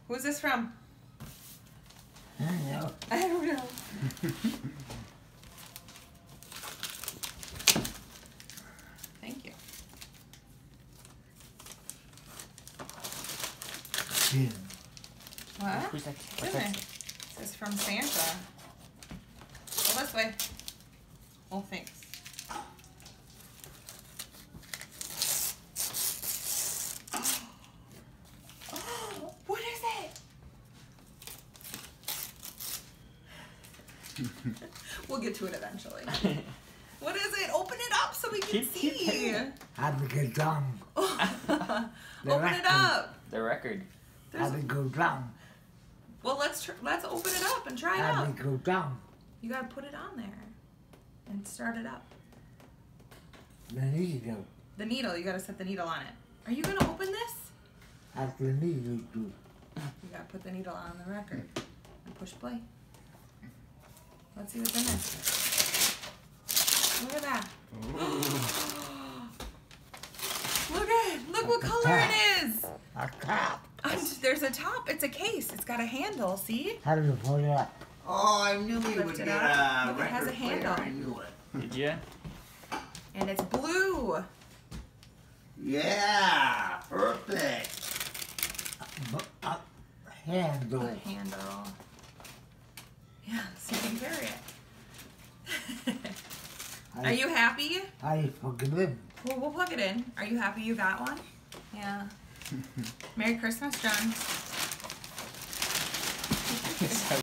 Who's this from? I don't know. I don't know. Thank you. Yeah. What? Who's that? What's What's in that? there? This is from Santa. Go this way. Oh, thanks. Oh, what is it? We'll get to it eventually. What is it? Open it up so we can see. Have a good time. Open it up. The record. There's- Have a good time. Well, let's open it up and try it Have a out. good time. You gotta put it on there and start it up. The needle. The needle, you gotta set the needle on it. Are you gonna open this? Have the needle too. You gotta put the needle on the record and push play. Let's see what's in there. Look at that. Look what color it is. A cap. There's a top. It's a case. It's got a handle. See? How do you pull it up? Oh, I knew he Lift would it get up. a Look, it has a record player. handle. I knew it. Did you? And it's blue. Yeah, perfect. Handle. A handle. Yeah, so you can carry it. Are you happy? I fucking live. Well, we'll plug it in. Are you happy you got one? Yeah. Merry Christmas, John.